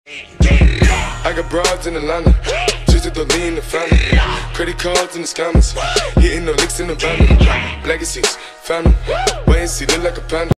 I got broads in Atlanta, just to lean the family. Credit cards in the scammers, hitting the licks in the van. Legacies, found them, wait and see, look like a panda.